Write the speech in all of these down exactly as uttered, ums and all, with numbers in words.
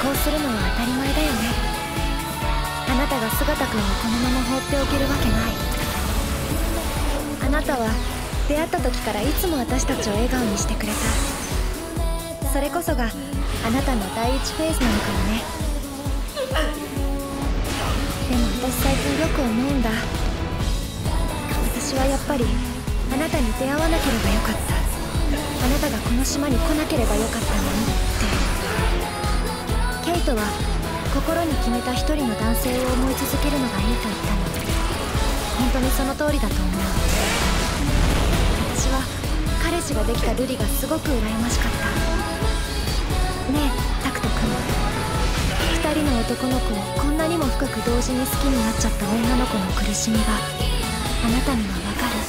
行するのは当たり前だよね。あなたが姿くんをこのまま放っておけるわけない。あなたは出会った時からいつも私たちを笑顔にしてくれた。それこそがあなたの第一フェーズなのかもね。でも私最近よく思うんだ。私はやっぱりあなたに出会わなければよかった。あなたがこの島に来なければよかったのにって。ケイトは心に決めた一人の男性を思い続けるのがいいと言ったの。本当にその通りだと思う。私は彼氏ができた瑠璃がすごく羨ましかった。ねえタクト君、二人の男の子をこんなにも深く同時に好きになっちゃった女の子の苦しみがあなたにはわかる？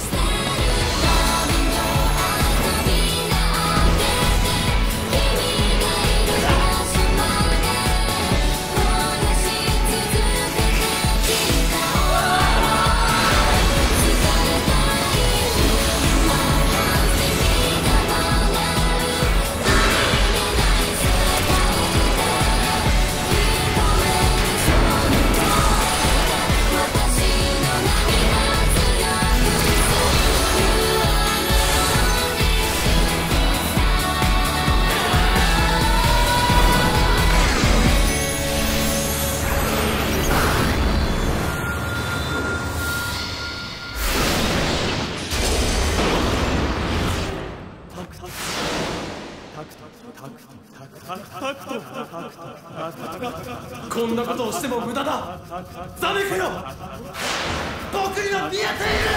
こんなことをしても無駄だ。ザメクよ、僕には見えている。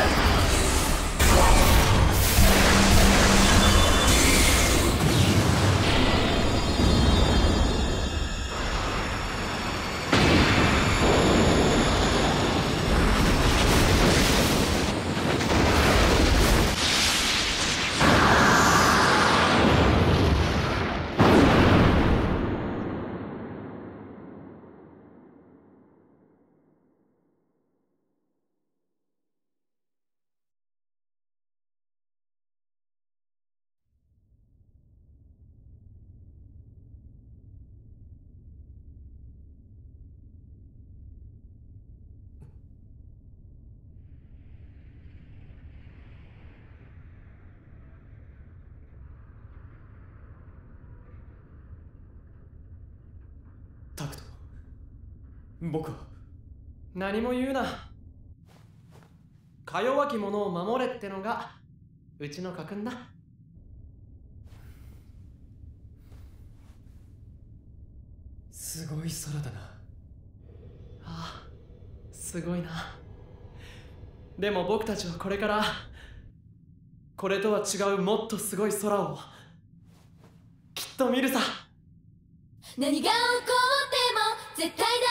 タクト、僕は何も言うな。か弱き者を守れってのがうちの家訓だ。 すごい空だな。 ああ、すごいな。でも僕たちはこれからこれとは違うもっとすごい空をきっと見るさ。 何が起こっても絶対だ